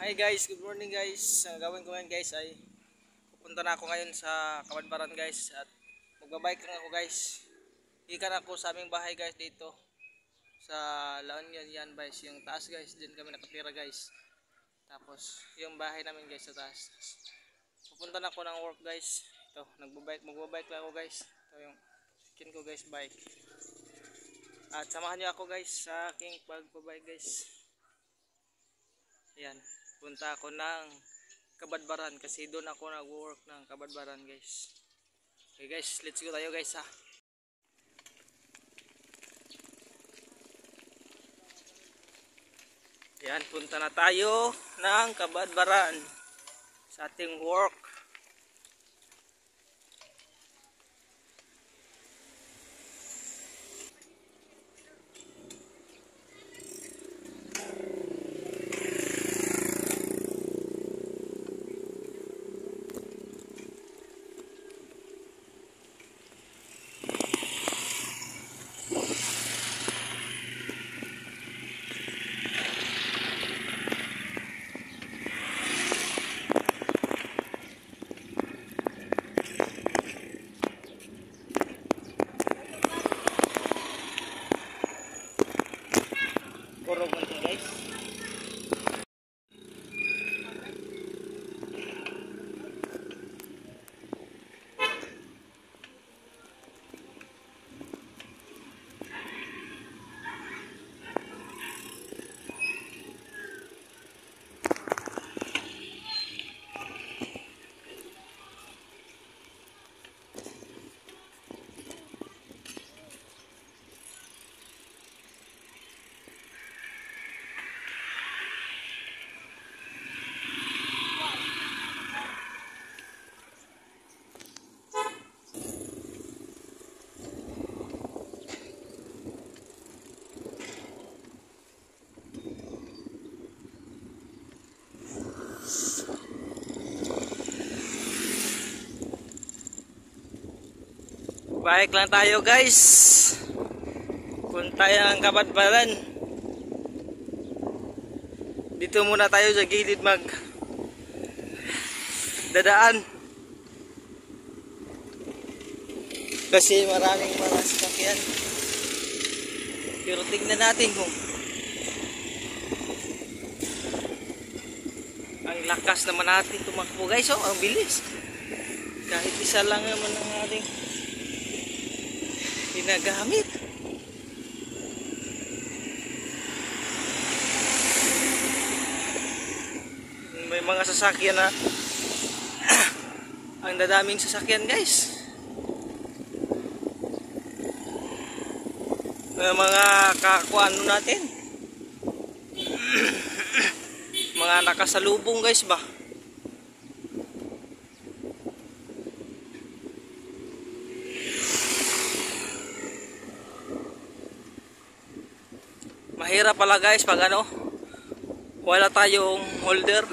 Hi guys, good morning guys. Ang gawin ko ngayon guys ay pupunta na ako ngayon sa Kabadbaran guys at magbabike lang ako guys. Ikan ako sa aming bahay guys dito sa La Union yan guys, yung taas guys, din kami nakatira guys. Tapos yung bahay namin guys sa taas. Pupunta na ako ng work guys. Ito, magbabike lang ako guys. Ito yung skin ko guys, bike. At samahan niyo ako guys sa aking pagbabike guys. Ayan, punta ako ng Kabadbaran kasi doon ako nag-work ng Kabadbaran guys. Okay guys, let's go tayo guys ha. Ayan, punta na tayo ng Kabadbaran sa ating work. Kurog mo ito guys. Bike lang tayo guys. Punta ng Kabadbaran. Dito muna tayo sa gilid mag dadaan. Kasi maraming mga sasakyan. Pero tignan natin kung ang lakas naman natin tumakbo guys. Oh, ang bilis. Kahit isa lang naman ang ating ginagamit. May mga sasakyan na ang dadaming sasakyan guys. Mga kakuano natin. Mga nakasalubong guys ba. Mahirap pala guys pag ano, wala tayong holder.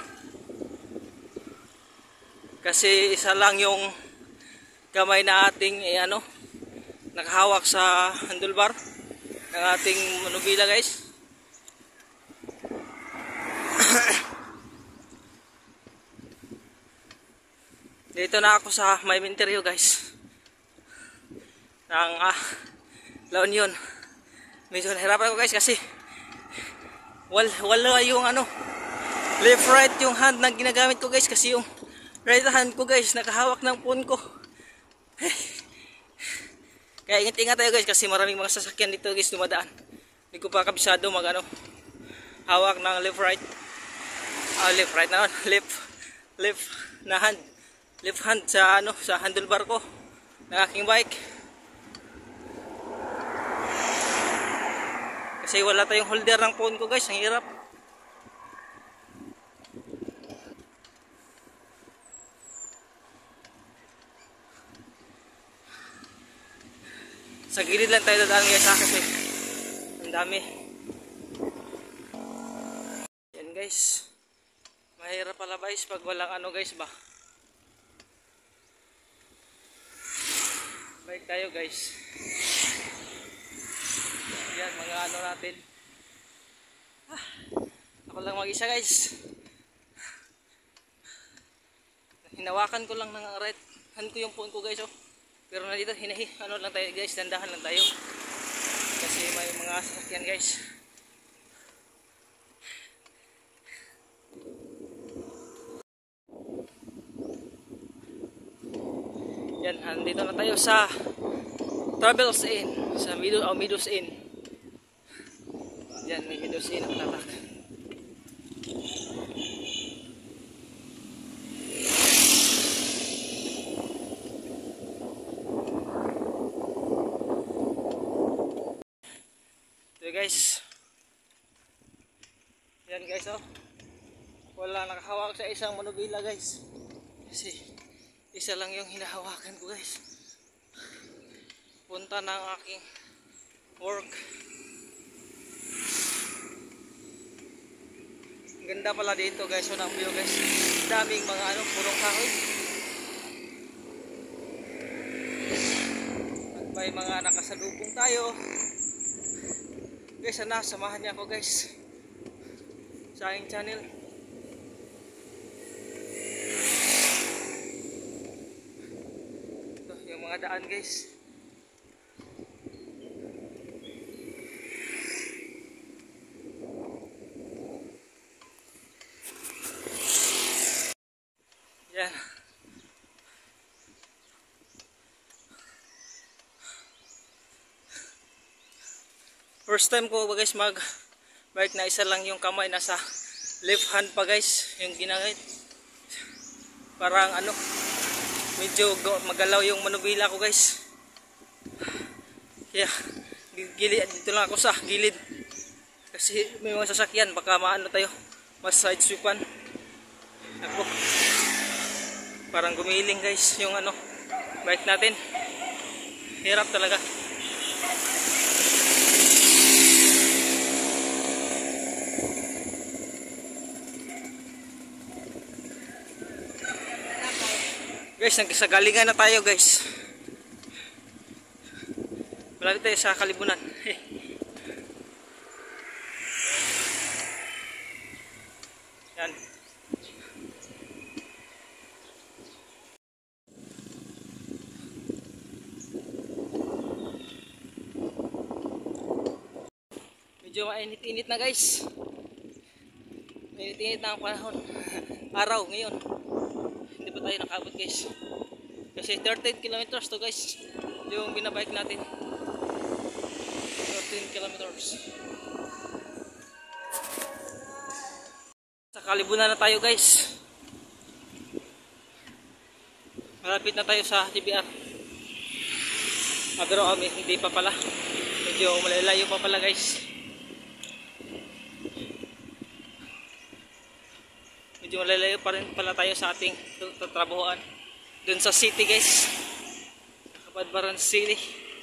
Kasi isa lang yung kamay na ating ano, nakahawak sa handlebar ng ating manubila guys. Dito na ako sa may interior guys ng La Union. Medyo nahirapan ako guys kasi wala yung ano, left right yung hand na ginagamit ko guys, kasi yung right hand ko guys nakahawak ng phone ko. Kaya ingat-ingat tayo guys kasi maraming mga sasakyan dito guys dumadaan. Hindi ko pa kabisado mag ano, hawak ng left right na left na hand, left hand sa ano, sa handlebar ko ng aking bike. Kasi wala tayong holder ng phone ko guys, ang hirap. Sa gilid lang tayo dadaan guys kasi ang dami. Yan guys. Mahirap pala guys pag walang ano guys ba. Bike tayo guys. Yan mga ano natin. Ako lang mag-isa guys. hinawakan ko lang ng right hand ko yung phone ko guys, oh. Pero nandito ano lang tayo guys, dandahan lang tayo kasi may mga sasakyan guys. Yan, nandito na tayo sa Travels Inn, sa Meadows Inn. Yan, may Meadows Inn ang tatak. Ito guys. Yan guys, oh. Wala nakahawak sa isang manubila guys. Kasi isa lang yung hinahawakan ko guys. Punta ng aking work. Ang ganda pala dito guys, so ng view guys. Daming mga purong kahoy. At may mga nakasalubong tayo. Guys, sana samahan niya ako guys sa aking channel. Ito yung mga daan guys. Yan. First time ko guys mag bike na isa lang yung kamay nasa left hand pa guys yung ginamit. Parang medyo magalaw yung manubila ko guys. Yeah, gilid dito lang ako sa gilid. Kasi may mga sasakyan baka tayo mas side sweepan. Ako. Parang gumiling guys yung bike natin. Hirap talaga. Guys, nagsagalingan na tayo guys. Malapit tayo sa Kalibunan. Yan. Medyo mainit-init na guys. Mainit-init na ang panahon. Araw ngayon. Hindi pa tayo nakabot guys. Kasi 13 kilometers to guys. Yung binabike natin. 13 kilometers. Sa Kalibunan na tayo guys. Malapit na tayo sa TBR. Pero hindi pa pala. Medyo malalayo pa pala guys. Medyo malalayo pa rin pala tayo sa ating tatrabuhan. Dun sa city guys. Kabadbaran City.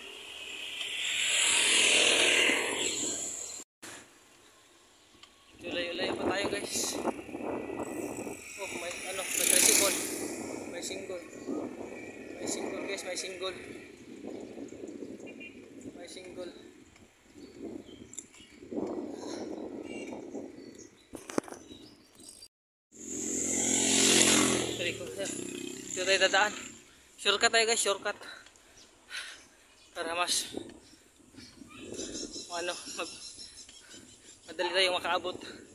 Layo-layo pa tayo guys. Oh, may tricycle. May single. May single guys, may single. May single. Dito tayo dadaan. Shortcut tayo guys, shortcut. Para mas madali tayo makaabot.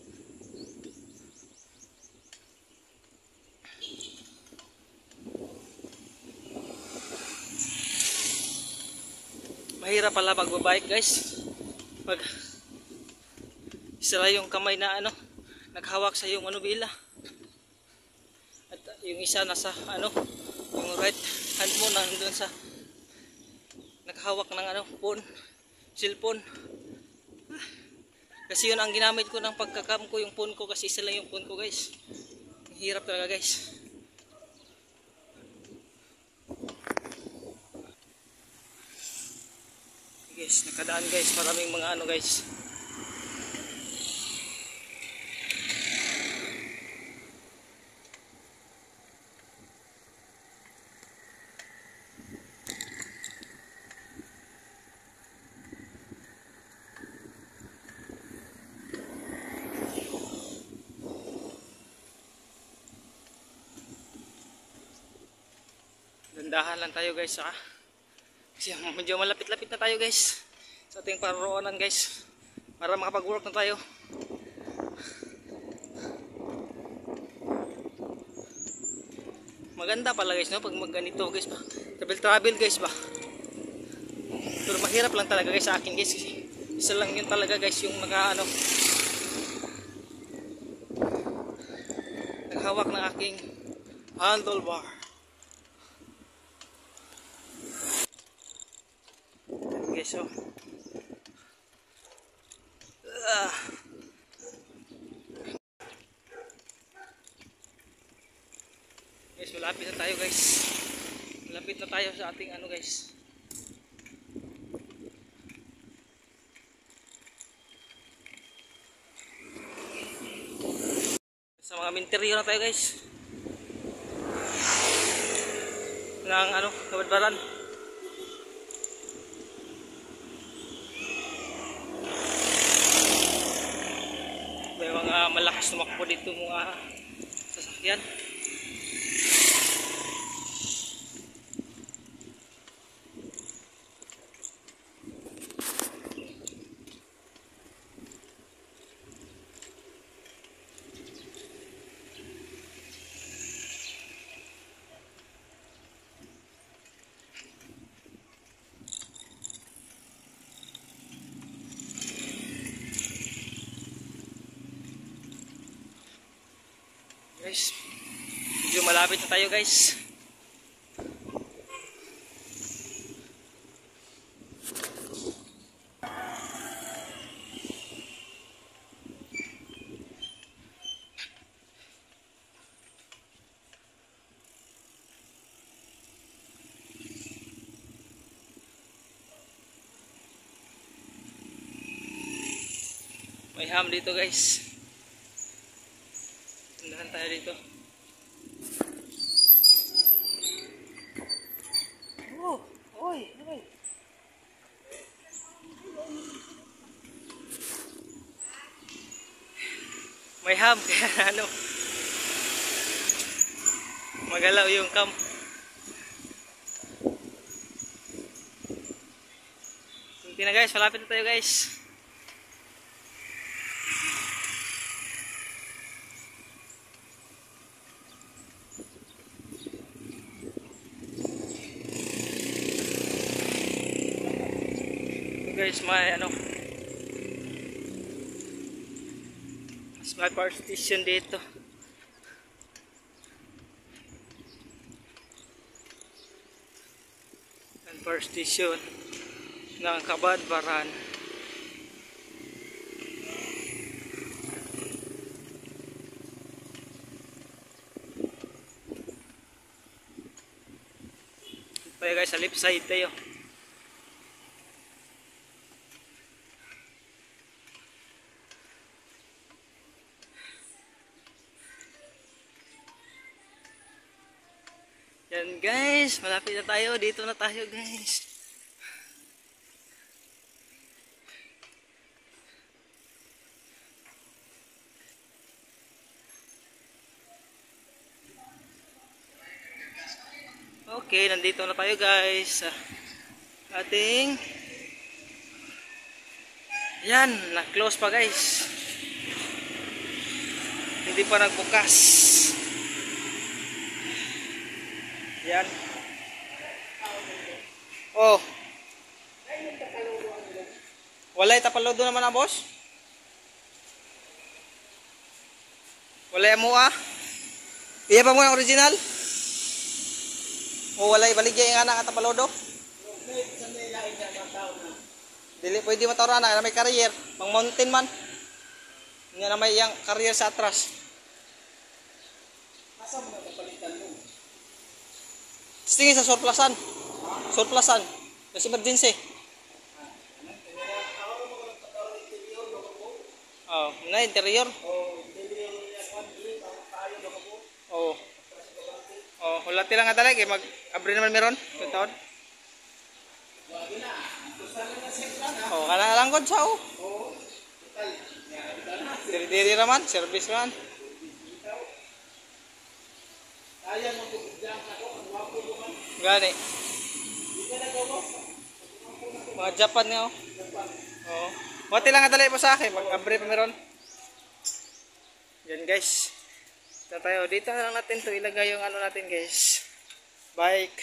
Mahirap pala magbabike guys. Pag isa yung kamay na naghawak sa yung manubila. At yung isa nasa yung right hand mo nandun sa naghawak ng phone, cellphone. Kasi yun ang ginamit ko ng pagkakam ko yung phone ko kasi isa lang yung phone ko guys. Hirap talaga guys. Guys, nakadaan guys, maraming mga guys. Dahan lang tayo guys ha. Kasi medyo malapit-lapit na tayo guys sa ating paroroonan guys, para makapag-work na tayo. Maganda pala guys no pag magganito guys ba. Travel guys ba. Pero mahirap lang talaga guys sa akin guys. Isa lang yun talaga guys yung naghawak ng aking handlebar. Guys so. Guys, malapit na tayo guys. Malapit na tayo sa ating guys. Sa mga minteryo na tayo guys. Ng Kabadbaran. May mga malakas tumakbo dito mga sasakyan. Guys, medyo malapit na tayo guys. May ham dito guys. Tindahan tayo dito. Oh, oy. May ham kaya magalaw yung cam. Kunti na guys, malapit na tayo guys. Guys, may power station dito. Ang power station ng Kabadbaran. Tayo guys, sa left side tayo. Yan guys, malapit na tayo. Dito na tayo guys. Okay, nandito na tayo guys. Ating yan, na-close pa guys. Hindi pa nagbukas. Yan. Oh. Walay tapalodo naman boss. Walay mo iya pa mo ang original? O walay baligya yung anak at tapalodo? Dili pwede matawran na may career, pang mountain man. Nga na may yang career sa atras. Asa mo napalitan mo? Tingin sa surplusan. Surplusan. Kasi emergency. Oh, na interior. Oh. Oh, wala tilang nga talaga mag-abri naman meron. Taon. Oh, kana lang gud sa Diri raman, service man. Gani. Mga Japan nga oh. Oo. Buti lang nga dali mo sa akin. Mag-abre pa meron. Yan guys. Ito tayo. Dito na lang natin to ilagay yung ano natin guys. Bike.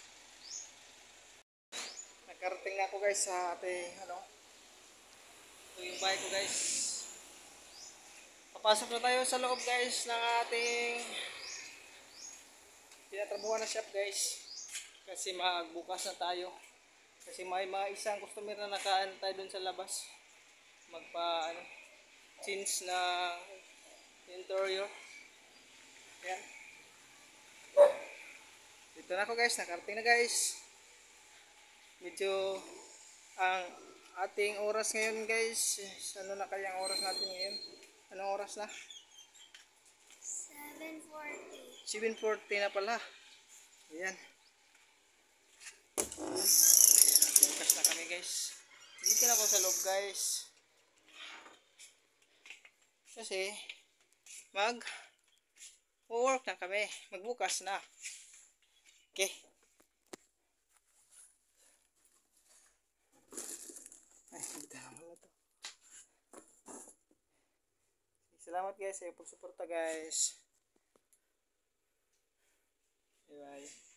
Nakarating na ako guys sa ating ano. Ito yung bike ko guys. Papasok na tayo sa loob guys ng ating tinatrabuhan na shop guys. Kasi magbukas na tayo. Kasi may mga isang customer na nakaantay doon sa labas. Magpa ano, change na interior. Yan. Dito na ako guys, nakarating na guys. Medyo ang ating oras ngayon guys. Ano na kaya ang oras natin ngayon? Anong oras na? 7:40. 7:40 na pala. Ayan. Bukas na kami guys. Dito na ako sa loob guys. Kasi work na kami. Magbukas na. Okay. Ay, dito na pala to. Salamat guys sa pagsuporta guys. Bye bye.